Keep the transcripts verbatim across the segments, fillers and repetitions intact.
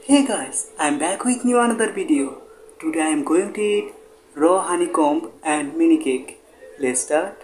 Hey guys, I'm back with new another video. Today I'm going to eat raw honeycomb and mini cake. Let's start.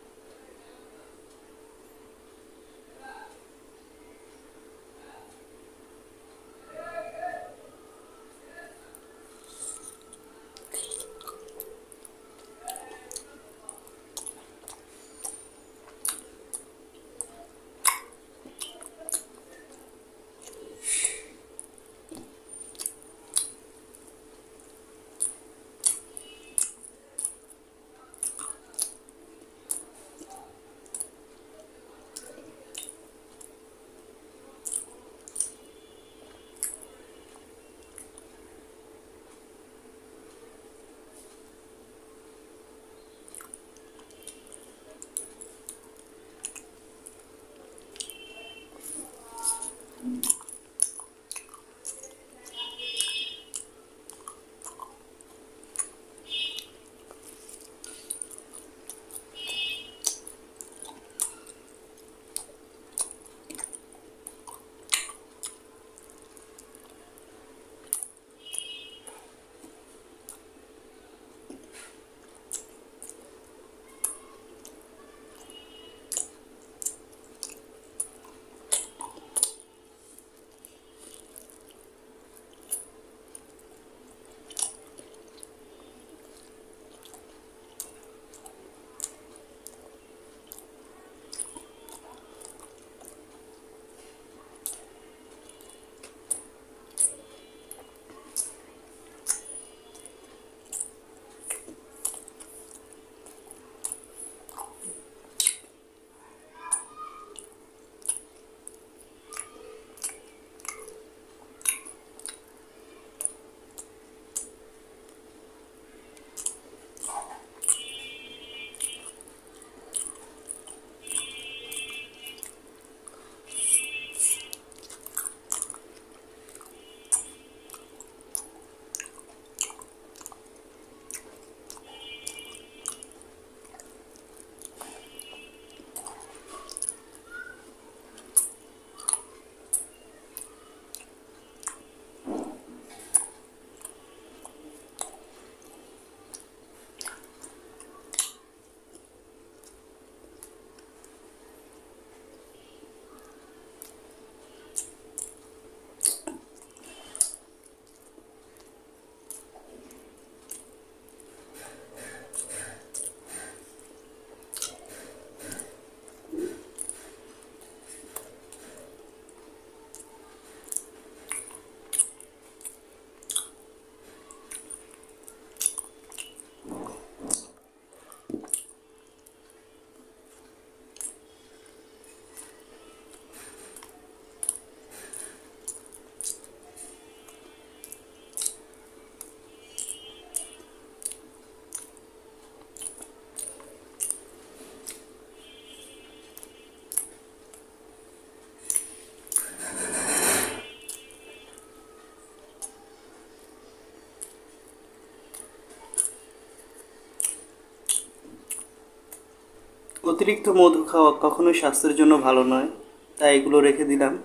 অতিরিক্ত মধু খাওয়া কখনোই স্বাস্থ্যের জন্য ভালো নয়, তাই এগুলো রেখে দিলাম।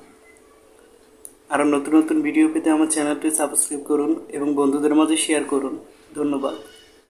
আরও নতুন নতুন ভিডিও পেতে আমার চ্যানেলটি সাবস্ক্রাইব করুন এবং বন্ধুদের মাঝে শেয়ার করুন। ধন্যবাদ।